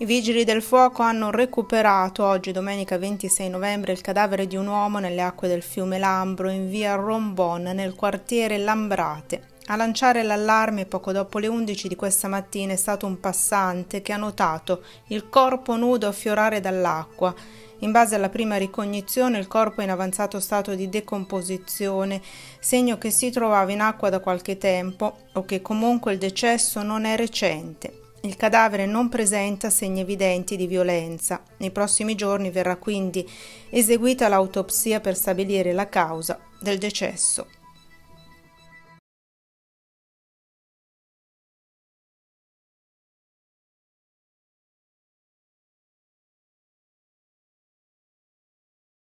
I vigili del fuoco hanno recuperato oggi, domenica 26 novembre, il cadavere di un uomo nelle acque del fiume Lambro in via Rombon, nel quartiere Lambrate. A lanciare l'allarme poco dopo le 11 di questa mattina è stato un passante che ha notato il corpo nudo affiorare dall'acqua. In base alla prima ricognizione il corpo è in avanzato stato di decomposizione, segno che si trovava in acqua da qualche tempo o che comunque il decesso non è recente. Il cadavere non presenta segni evidenti di violenza. Nei prossimi giorni verrà quindi eseguita l'autopsia per stabilire la causa del decesso.